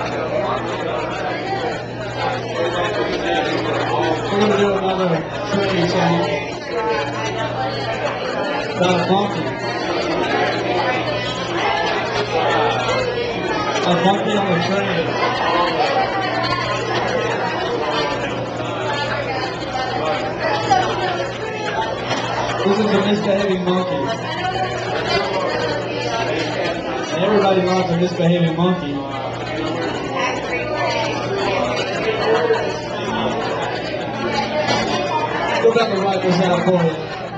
We're going to do another training song about a monkey. A monkey on the train. This is a misbehaving monkey. Everybody wants a misbehaving monkey. Go back and write this out for you.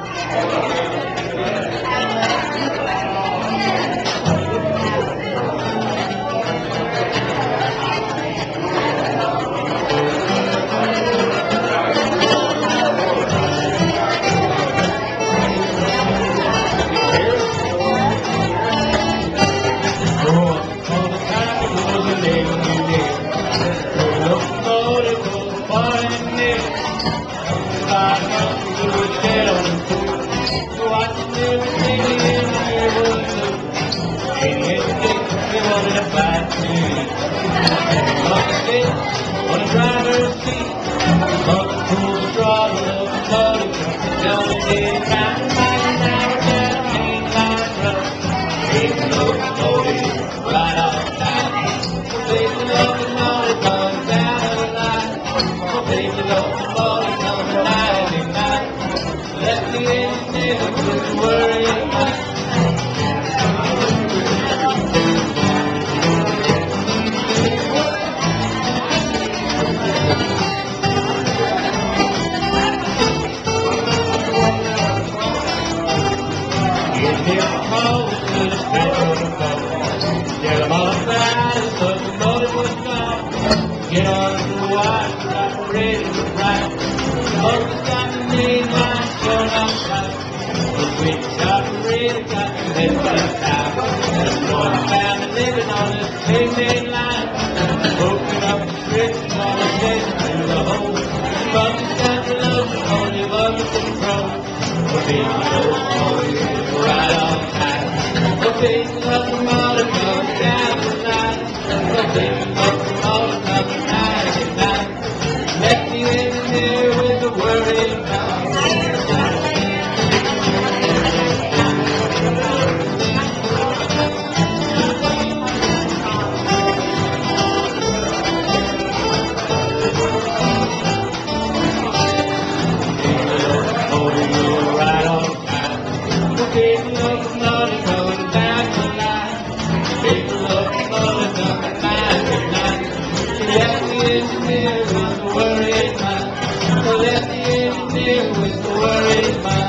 On the driver's seat, up to the throttle of the motor, down the day, round and round and round, down the main line road. Baby locomotive, right off time. Baby locomotive, going down the line. Baby locomotive, coming 99. Let the engineer with the worry in mind. Tell them all about it, the locomotive was gone. Get on the wire, stop ready to ride. Motor's got the main line showing up tight. The switch got ready, got the head back out. There's one family living on this big main line. Broken up the switches on the station through the hole. Bumpy's got the locomotive under control. The big locomotive right on time. The big locomotive goes down the line. The big locomotive coming 99. Let the engineer with the worried mind. With the worried mind.